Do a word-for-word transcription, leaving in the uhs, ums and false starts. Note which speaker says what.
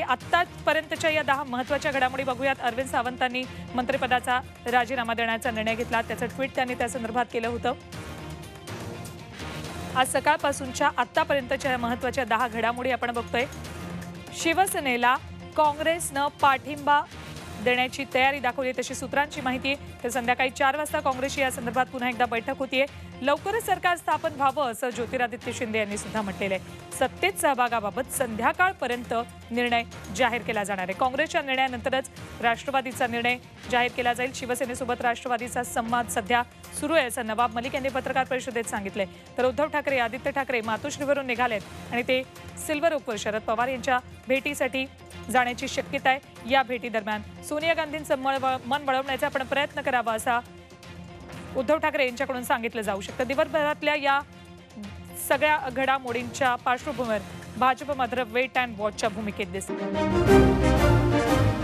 Speaker 1: आत्तापर्यंतच्या या दहा महत्त्वाच्या घडामोडी बघूयात। अरविंद सावंतांनी मंत्रिपदाचा राजीनामा देण्याचा निर्णय घेतला, त्याचं ट्विट त्यांनी त्या संदर्भात केलं होतं। आज सकाळपासूनच्या आत्तापर्यंतच्या महत्त्वाच्या दहा घडामोडी आपण बघतोय। शिवसेनेला काँग्रेसनं पाठिंबा देण्याची तयारी दाखवली तशी सूत्रांची माहिती आहे। तर संध्याकाळी चार वाजता काँग्रेसची या संदर्भात पुन्हा एकदा बैठक होतीये। लवकरच सरकार स्थापन व्हावं असं ज्योतिरादित्य शिंदे यांनी सुद्धा म्हटलेलं आहे। सत्तेत सहभागाबाबत संध्याकाळपर्यंत निर्णय जाहीर केला जाणार आहे। काँग्रेसच्या निर्णयानंतरच राष्ट्रवादीचा निर्णय जाहीर केला जाईल। शिवसेनेसोबत राष्ट्रवादीचा संवाद सध्या सुरू आहे असं नवाब मलिक यांनी पत्रकार परिषदेत सांगितलंय। तर उद्धव ठाकरे आदित्य ठाकरे मातोश्रीवरून निघालेत आणि ते सिल्वर ओकवर शरद पवार यांच्या भेटीसाठी जाण्याची शक्यता आहे। या भेटी दरम्यान सोनिया गांधींचं मन वळवण्याचा आपण प्रयत्न करावा असा उद्धव ठाकरे यांच्याकडून सांगितलं जाऊ शकतं। दिवसभरातल्या या सगळ्या घडामोडींच्या पार्श्वभूमीवर भाजप मात्र वेट अँड वॉचच्या भूमिकेत दिसते।